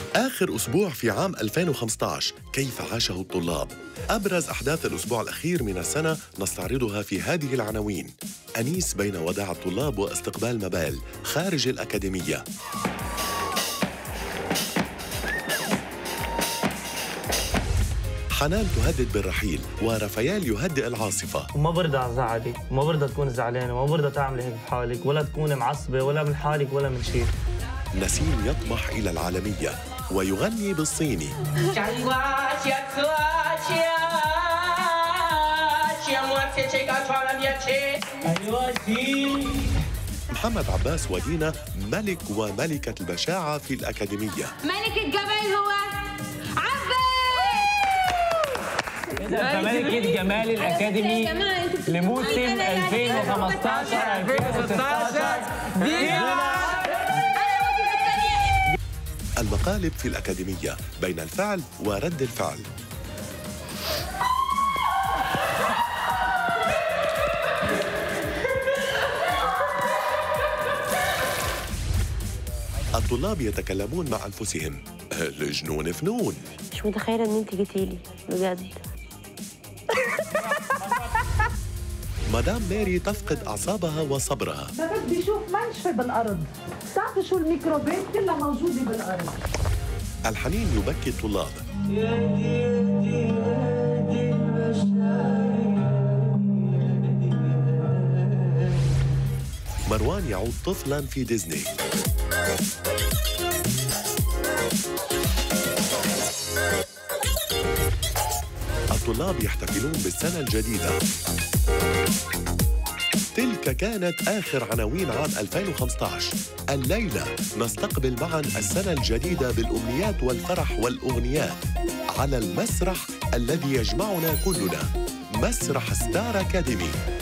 آخر أسبوع في عام 2015 كيف عاشه الطلاب؟ أبرز أحداث الأسبوع الأخير من السنة نستعرضها في هذه العناوين. أنيس بين وداع الطلاب واستقبال مبال خارج الأكاديمية. حنان تهدد بالرحيل ورافائيل يهدئ العاصفة. وما برضى أزعلك، وما برضى تكون زعلانة، وما برضى تعملي هيك بحالك، ولا تكوني معصبة ولا من حالك ولا من شيء. نسيم يطمح إلى العالمية ويغني بالصيني. محمد عباس ودينا ملك وملكة البشاعة في الأكاديمية. ملك الجمال هو إذا ملكة جمال الأكاديمي لموسم 2015-2016 المقالب في الأكاديمية بين الفعل ورد الفعل. الطلاب يتكلمون مع أنفسهم. الجنون فنون. مش متخيلة إن أنت جيتيلي بجد. مدام ماري تفقد أعصابها وصبرها. ما بدي شوف منشفة بالأرض، بتعرفي شو الميكروبات كلها موجودة بالأرض. الحنين يبكي الطلاب. مروان يعود طفلاً في ديزني. الطلاب يحتفلون بالسنة الجديدة. تلك كانت آخر عناوين عام 2015. الليلة نستقبل معاً السنة الجديدة بالأمنيات والفرح والأغنيات على المسرح الذي يجمعنا كلنا، مسرح ستار أكاديمي.